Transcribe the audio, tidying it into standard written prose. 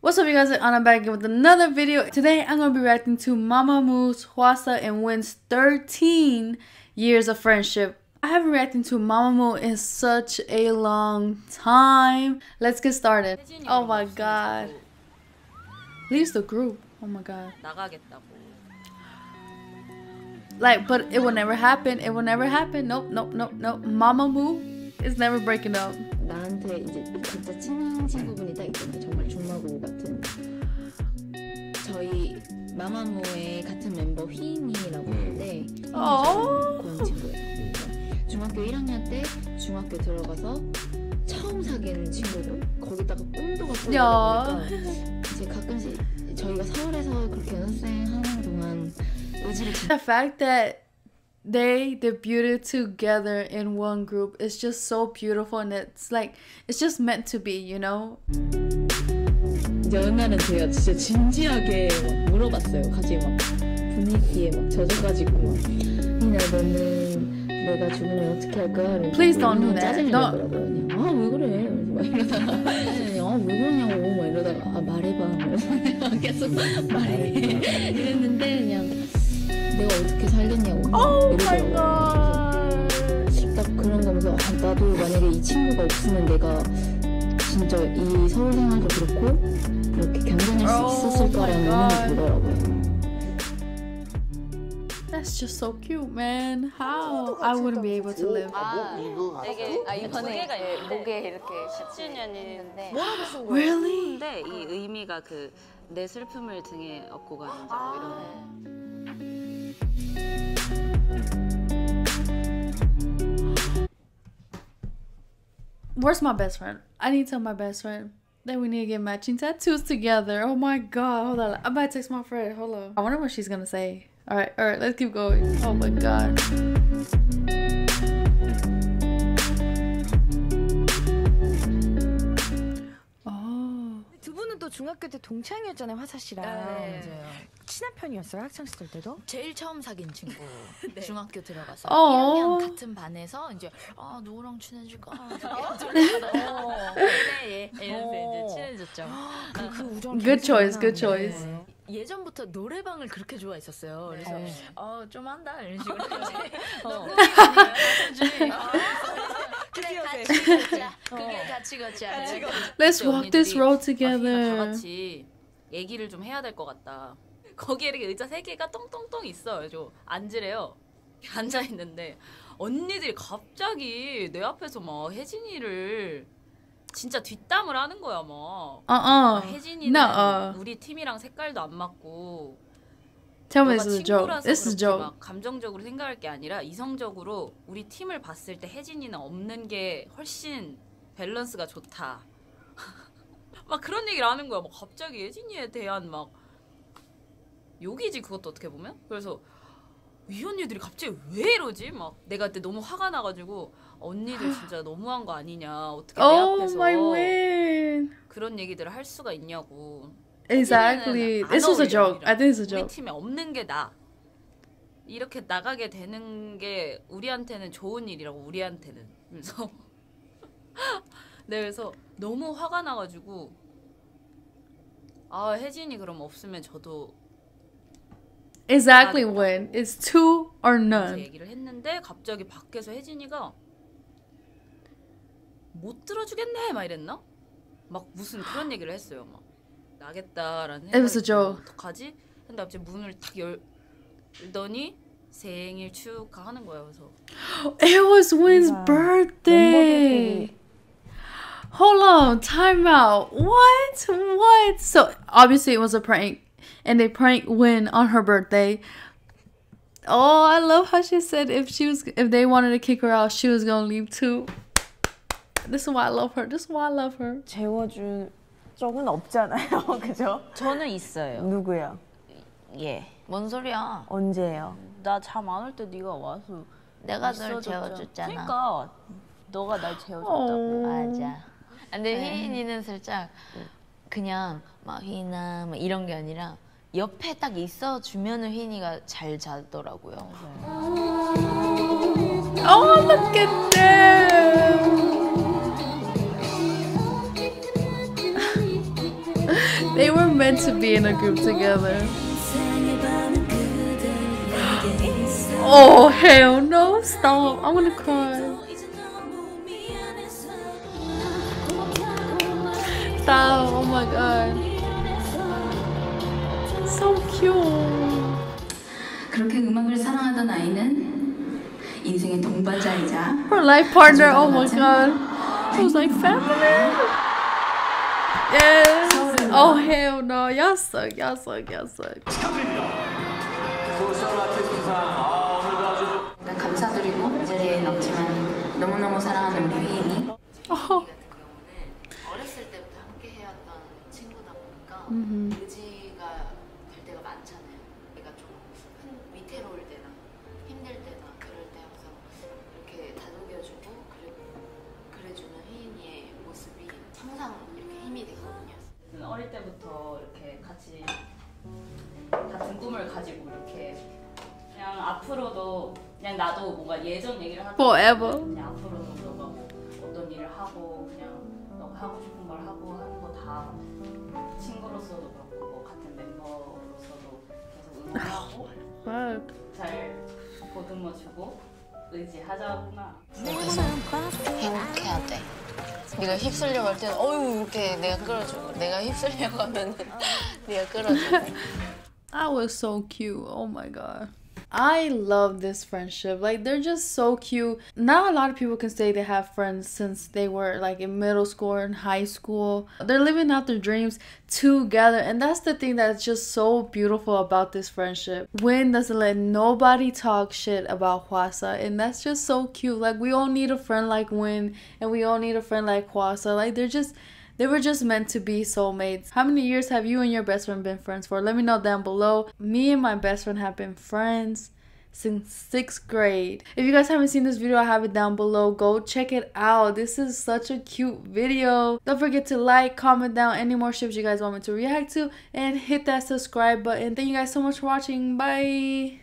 What's up, you guys? I'm back again with another video. Today I'm going to be reacting to Mamamoo's, Hwasa, and Win's 13 years of friendship. I haven't reacted to Mamamoo in such a long time. Let's get started. Oh my god. Leaves the group. Oh my god. Like, but it will never happen. It will never happen. Nope, nope, nope, nope. Mamamoo is never breaking up. 나한테 이제 진짜 친한 친구분이 딱 있잖아요. 정말 중마고 같은. 저희 마마무의 같은 멤버 휘인이라고 하는데 고향 친구예요. 중학교 1학년 때 중학교 들어가서 처음 사귄 친구고 거기다가 꼼도가 꼬이다 보니까 이제 가끔씩 저희가 서울에서 그렇게 연습생 하는 동안 의지를 The fact that they debuted together in one group is just so beautiful, and it's like it's just meant to be, you know. 이제 어느 날은 제가 진짜 진지하게 막 물어봤어요. 같이 막 분위기에 막 젖어가지고 막 희나 너는 내가 죽으면 어떻게 할 거야? Please don't do that. 짜증을 내더라고요. 아 왜 그래? 막 이러다가 왜 그러냐고 막 이러다가 말해봐. 계속 말해. 이랬는데 그냥 내가 어떻게 살겠냐고 이러더라고요. 그래서 딱 그런 거 보면서 나도 만약에 이 친구가 없으면 내가 진짜 이 서울 생활도 그렇고 이렇게 견뎌낼 수 있었을까라는 의문이 들더라고요. That's just so cute, man. How? I wouldn't be able to live. 이번에 목에 이렇게 10주년인데 Really? 근데 이 의미가 그 내 슬픔을 등에 업고 가는 자 이런 거. Where's my best friend? I need to tell my best friend that we need to get matching tattoos together. Oh my god, hold on. I'm about to text my friend. Hold on. I wonder what she's gonna say. Alright, let's keep going. Oh my god. 두 분은 또 중학교 때 동창이었잖아요, 화사 씨랑. 네, 맞아요. 친한 편이었어요, 학창 시절 때도? 제일 처음 사귄 친구. 네. 중학교 들어가서 1학년 같은 반에서 이제 누구랑 친해질까? 네, 이러면서 이제 친해졌죠. 그 우정. Good choice, good choice. 네. 예전부터 노래방을 그렇게 좋아했었어요. 그래서 좀 한다 이런 식으로. 그게 같이 걷자. Let's walk this road together. 다 같이 얘기를 좀 해야 될 것 같다. 거기에 이렇게 의자 3개가 똥똥똥 있어요. 저 앉으래요. 앉아 있는데 언니들이 갑자기 내 앞에서 막 혜진이를 진짜 뒷담을 하는 거야 막. 혜진이는 우리 팀이랑 색깔도 안 맞고. Tell me this is a joke. This is a joke. 막 감정적으로 생각할 게 아니라 이성적으로 우리 팀을 봤을 때 혜진이는 없는 게 훨씬 밸런스가 좋다. 막 그런 얘기를 하는 거야. 막 갑자기 혜진이에 대한 막 욕이지 그것도 어떻게 보면. 그래서 이 언니들이 갑자기 왜 이러지? 막 내가 그때 너무 화가 나가지고 언니들 진짜 너무한 거 아니냐. 어떻게 내 앞에서 그런 얘기들을 할 수가 있냐고. Exactly. This was a joke. I think it's a joke. 우리 팀에 없는 게 나. 이렇게 나가게 되는 게 우리한테는 좋은 일이라고 우리한테는. 그래서 네, 그래서 너무 화가 나가지고 혜진이 그럼 없으면 저도 Exactly when it's two or none. 얘기를 했는데 갑자기 밖에서 혜진이가 못 들어주겠네 막 이랬나? 막 무슨 그런 얘기를 했어요. 막 나겠다라는 생각이 어떡하지? 근데 갑자기 문을 탁 열더니 생일 축하하는 거예요. 그래서 It was Win's birthday. Hold on, time out. What? So obviously it was a prank, and they pranked Win on her birthday. Oh, I love how she said if they wanted to kick her out, she was gonna leave too. This is why I love her. 재워줄 적은 없잖아요, 그죠? 저는 있어요. 누구야? 예. 뭔 소리야? 언제예요? 나 잠 안 올 때 네가 와서 내가 널 재워줬잖아. 그러니까 너가 날 재워줬다고. 맞아. 근데 휘인이는 살짝 그냥 막 휘인아 막 이런 게 아니라 옆에 딱 있어주면은 휘인이가 잘 자더라고요. Oh, look at them. They were meant to be in a group together. Oh, hell no. Stop. I'm gonna cry. Stop. Oh my god. So cute. 그렇게 음악을 사랑하던 아이는 인생의 동반자이자 Her life partner. Oh my god. It was like family. Yes. Oh, hell no. Y'all suck. Y'all suck. Y'all suck. 일단 감사드리고 이 자리에는 없지만 너무너무 사랑하는 우리 휘인이 Oh. 어렸을 때부터 함께 해왔던 친구다 보니까 의지가 될 때가 많잖아요. 내가 좀 위태로울 때나 힘들 때나 그럴 때 항상 이렇게 다독여주고 그래주는 휘인이의 모습이 항상 이렇게 힘이 되거든요. 어릴 때부터 이렇게 같은 꿈을 가지고 이렇게 그냥 앞으로도 그냥 나도 뭔가 예전 얘기를 하다 Forever. 그냥 앞으로도 너가 뭐 어떤 일을 하고 그냥 너가 하고 싶은 걸 하고 하는 거 다 친구로서도 그렇고 뭐 같은 멤버로서도 계속 응원하고 Fuck. 잘 보듬어주고 의지하자구나. 행복해야 돼. 네가 휩쓸려고 할 때는 어유 이렇게 내가 끌어주고 내가 휩쓸려고 하면은 네가 끌어주고. That was so cute. Oh my god. I love this friendship. Like, they're just so cute. Not a lot of people can say they have friends since they were like in middle school or in high school. They're living out their dreams together. And that's the thing that's just so beautiful about this friendship. Win doesn't let nobody talk shit about Hwasa. And that's just so cute. Like, we all need a friend like Win. And we all need a friend like Hwasa. Like, they were just meant to be soulmates. How many years have you and your best friend been friends for? Let me know down below. Me and my best friend have been friends since 6th grade. If you guys haven't seen this video, I have it down below. Go check it out. This is such a cute video. Don't forget to like, comment down any more ships you guys want me to react to, and hit that subscribe button. Thank you guys so much for watching. Bye.